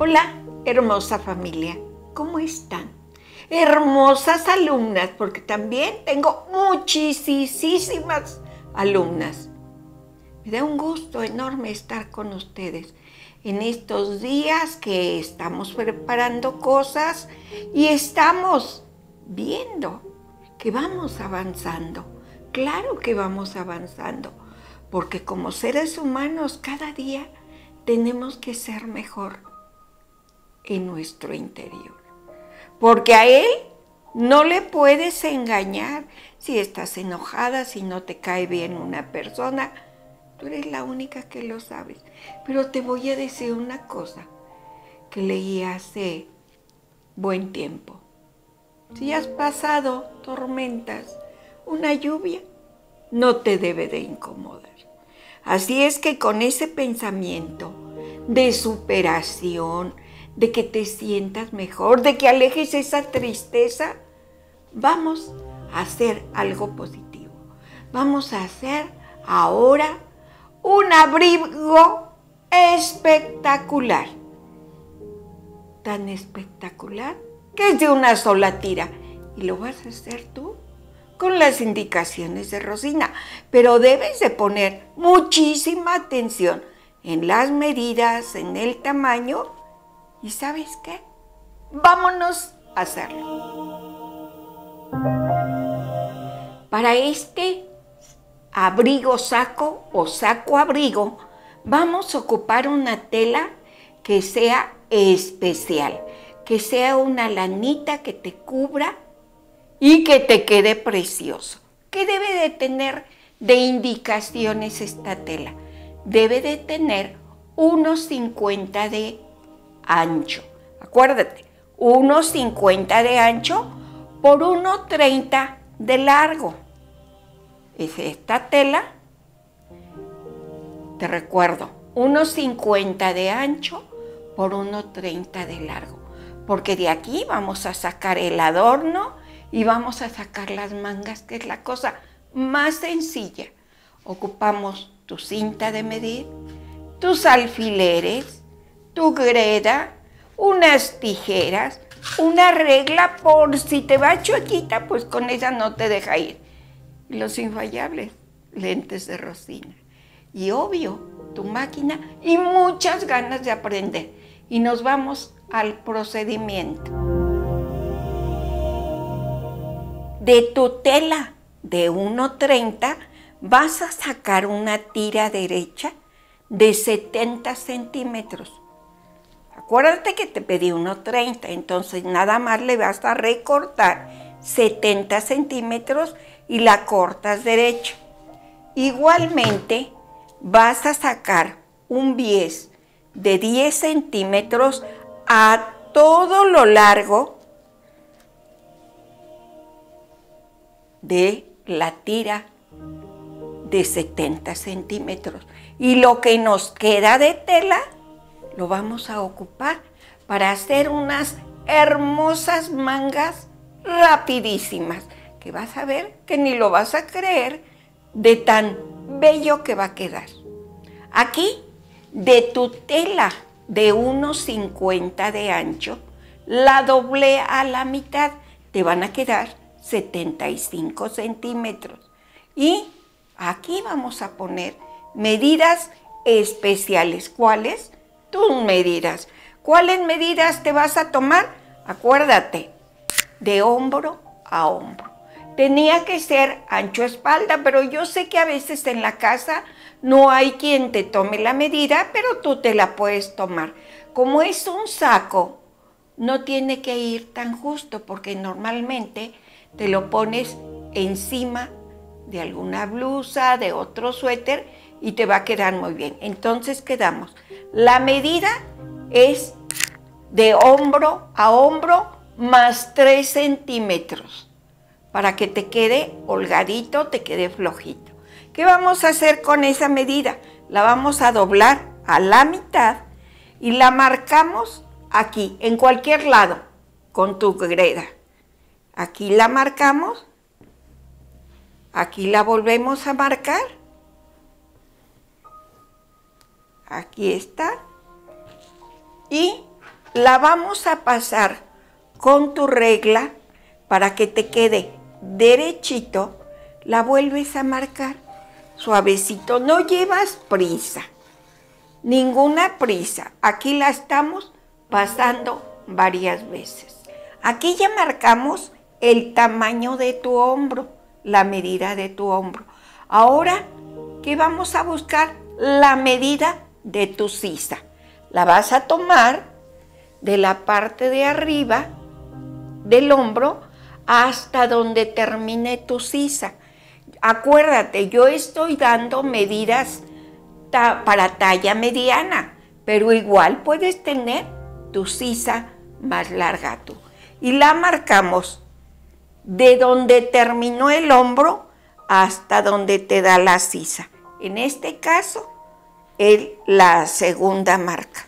Hola, hermosa familia, ¿cómo están? Hermosas alumnas, porque también tengo muchísimas alumnas. Me da un gusto enorme estar con ustedes en estos días que estamos preparando cosas y estamos viendo que vamos avanzando. Claro que vamos avanzando, porque como seres humanos cada día tenemos que ser mejor en nuestro interior. Porque a él no le puedes engañar. Si estás enojada, si no te cae bien una persona, tú eres la única que lo sabes. Pero te voy a decir una cosa que leí hace buen tiempo. Si has pasado tormentas, una lluvia no te debe de incomodar. Así es que con ese pensamiento de superación, de que te sientas mejor, de que alejes esa tristeza, vamos a hacer algo positivo. Vamos a hacer ahora un abrigo espectacular. Tan espectacular que es de una sola tira. Y lo vas a hacer tú con las indicaciones de Rosina. Pero debes de poner muchísima atención en las medidas, en el tamaño. ¿Y sabes qué? Vámonos a hacerlo. Para este abrigo saco o saco abrigo, vamos a ocupar una tela que sea especial, que sea una lanita que te cubra y que te quede precioso. ¿Qué debe de tener de indicaciones esta tela? Debe de tener unos 50 de ancho. Acuérdate, 1,50 de ancho por 1,30 de largo. Es esta tela, te recuerdo, 1,50 de ancho por 1,30 de largo. Porque de aquí vamos a sacar el adorno y vamos a sacar las mangas, que es la cosa más sencilla. Ocupamos tu cinta de medir, tus alfileres, tu greda, unas tijeras, una regla por si te va chuequita, pues con ella no te deja ir. Y los infallables lentes de Rosina. Y obvio, tu máquina y muchas ganas de aprender. Y nos vamos al procedimiento. De tu tela de 1,30 vas a sacar una tira derecha de 70 centímetros. Acuérdate que te pedí 1,30, entonces nada más le vas a recortar 70 centímetros y la cortas derecha. Igualmente vas a sacar un bies de 10 centímetros a todo lo largo de la tira de 70 centímetros. Y lo que nos queda de tela lo vamos a ocupar para hacer unas hermosas mangas rapidísimas, que vas a ver que ni lo vas a creer de tan bello que va a quedar. Aquí, de tu tela de 1,50 de ancho, la doblé a la mitad, te van a quedar 75 centímetros. Y aquí vamos a poner medidas especiales. ¿Cuáles? Tus medidas. ¿Cuáles medidas te vas a tomar? Acuérdate, de hombro a hombro. Tenía que ser ancho espalda, pero yo sé que a veces en la casa no hay quien te tome la medida, pero tú te la puedes tomar. Como es un saco, no tiene que ir tan justo, porque normalmente te lo pones encima de alguna blusa, de otro suéter, y te va a quedar muy bien. Entonces quedamos. La medida es de hombro a hombro más 3 centímetros para que te quede holgadito, te quede flojito. ¿Qué vamos a hacer con esa medida? La vamos a doblar a la mitad y la marcamos aquí, en cualquier lado, con tu greda. Aquí la marcamos, aquí la volvemos a marcar. Aquí está. Y la vamos a pasar con tu regla para que te quede derechito, la vuelves a marcar suavecito, no llevas prisa, ninguna prisa, aquí la estamos pasando varias veces. Aquí ya marcamos el tamaño de tu hombro, la medida de tu hombro. Ahora, ¿qué vamos a buscar? La medida de tu sisa. La vas a tomar de la parte de arriba del hombro hasta donde termine tu sisa. Acuérdate, yo estoy dando medidas para talla mediana, pero igual puedes tener tu sisa más larga tú. Y la marcamos de donde terminó el hombro hasta donde te da la sisa. En este caso, es la segunda marca.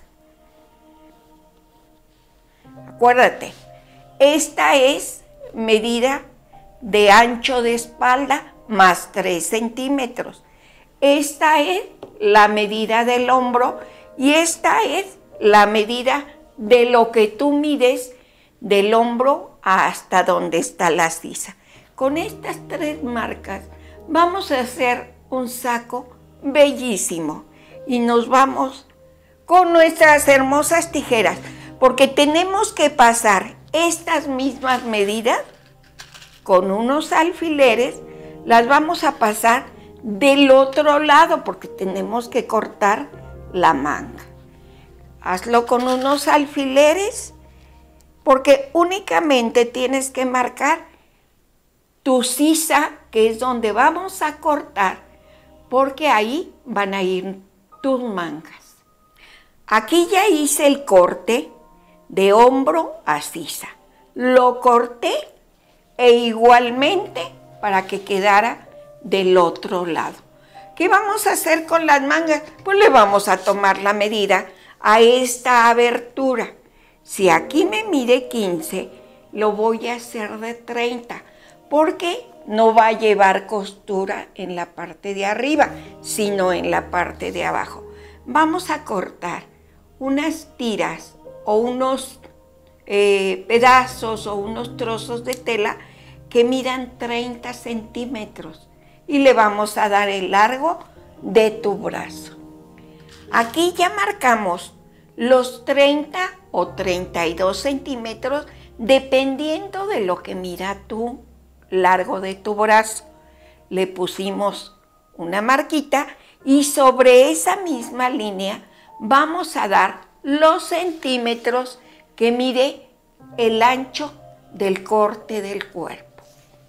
Acuérdate, esta es medida de ancho de espalda más 3 centímetros. Esta es la medida del hombro y esta es la medida de lo que tú mides del hombro hasta donde está la sisa. Con estas 3 marcas vamos a hacer un saco bellísimo y nos vamos con nuestras hermosas tijeras, porque tenemos que pasar estas mismas medidas con unos alfileres, las vamos a pasar del otro lado porque tenemos que cortar la manga. Hazlo con unos alfileres porque únicamente tienes que marcar tu sisa, que es donde vamos a cortar, porque ahí van a ir tus mangas. Aquí ya hice el corte de hombro a sisa. Lo corté e igualmente para que quedara del otro lado. ¿Qué vamos a hacer con las mangas? Pues le vamos a tomar la medida a esta abertura. Si aquí me mide 15, lo voy a hacer de 30, porque no va a llevar costura en la parte de arriba, sino en la parte de abajo. Vamos a cortar unas tiras o unos pedazos o unos trozos de tela que midan 30 centímetros y le vamos a dar el largo de tu brazo. Aquí ya marcamos los 30 o 32 centímetros dependiendo de lo que mida tu largo de tu brazo. Le pusimos una marquita y sobre esa misma línea vamos a dar los centímetros que mide el ancho del corte del cuerpo.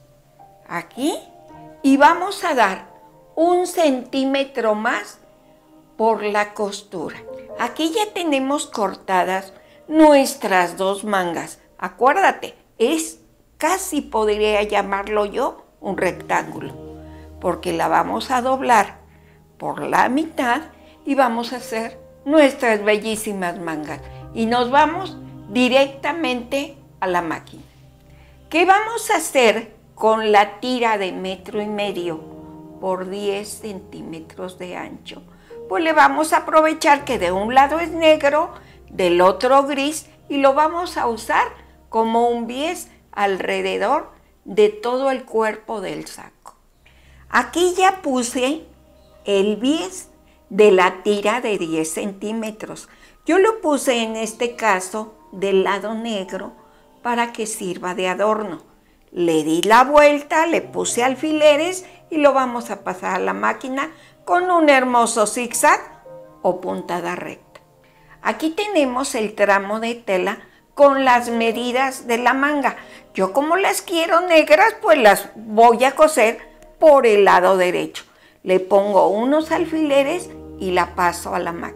Aquí, y vamos a dar 1 centímetro más por la costura. Aquí ya tenemos cortadas nuestras 2 mangas. Acuérdate, es casi podría llamarlo yo un rectángulo, porque la vamos a doblar por la mitad y vamos a hacer nuestras bellísimas mangas. Y nos vamos directamente a la máquina. ¿Qué vamos a hacer con la tira de 1,5 metros por 10 centímetros de ancho? Pues le vamos a aprovechar que de un lado es negro, del otro gris, y lo vamos a usar como un bies alrededor de todo el cuerpo del saco. Aquí ya puse el bies de la tira de 10 centímetros. Yo lo puse en este caso del lado negro para que sirva de adorno. Le di la vuelta, le puse alfileres y lo vamos a pasar a la máquina con un hermoso zigzag o puntada recta. Aquí tenemos el tramo de tela con las medidas de la manga. Yo como las quiero negras, pues las voy a coser por el lado derecho. Le pongo unos alfileres y la paso a la máquina.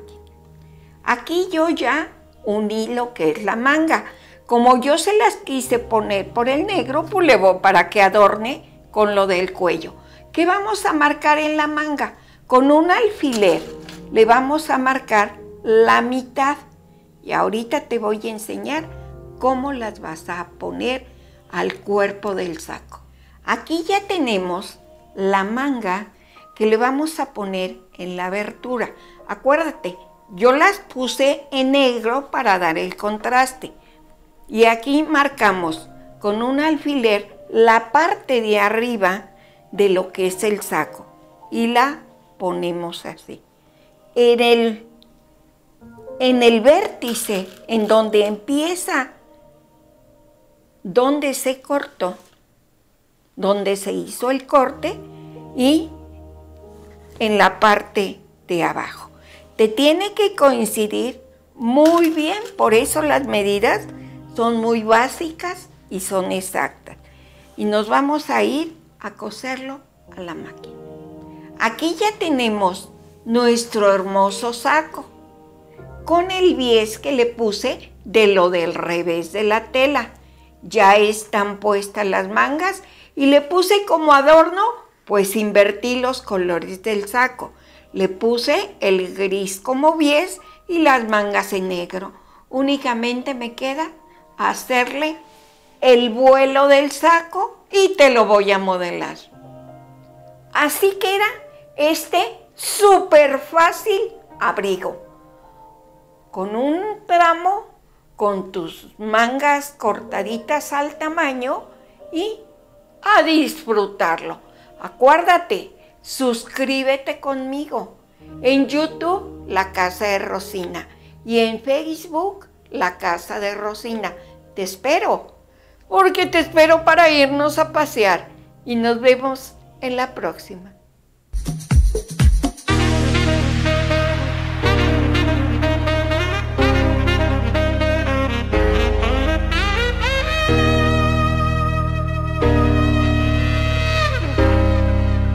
Aquí yo ya uní lo que es la manga. Como yo se las quise poner por el negro, pues le voy para que adorne con lo del cuello. ¿Qué vamos a marcar en la manga? Con un alfiler le vamos a marcar la mitad. Y ahorita te voy a enseñar cómo las vas a poner al cuerpo del saco. Aquí ya tenemos la manga que le vamos a poner en la abertura. Acuérdate, Yo las puse en negro para dar el contraste. Y aquí marcamos con un alfiler la parte de arriba de lo que es el saco. Y la ponemos así. En el vértice, en donde empieza, donde se cortó, donde se hizo el corte, y en la parte de abajo. Te tiene que coincidir muy bien, por eso las medidas son muy básicas y son exactas. Y nos vamos a ir a coserlo a la máquina. Aquí ya tenemos nuestro hermoso saco, con el bies que le puse de lo del revés de la tela. Ya están puestas las mangas y le puse como adorno, pues invertí los colores del saco. Le puse el gris como bies y las mangas en negro. Únicamente me queda hacerle el vuelo del saco y te lo voy a modelar. Así queda este súper fácil abrigo. Con un tramo, con tus mangas cortaditas al tamaño y a disfrutarlo. Acuérdate, suscríbete conmigo. En YouTube, La Casa de Rosina. Y en Facebook, La Casa de Rosina. Te espero, porque te espero para irnos a pasear. Y nos vemos en la próxima.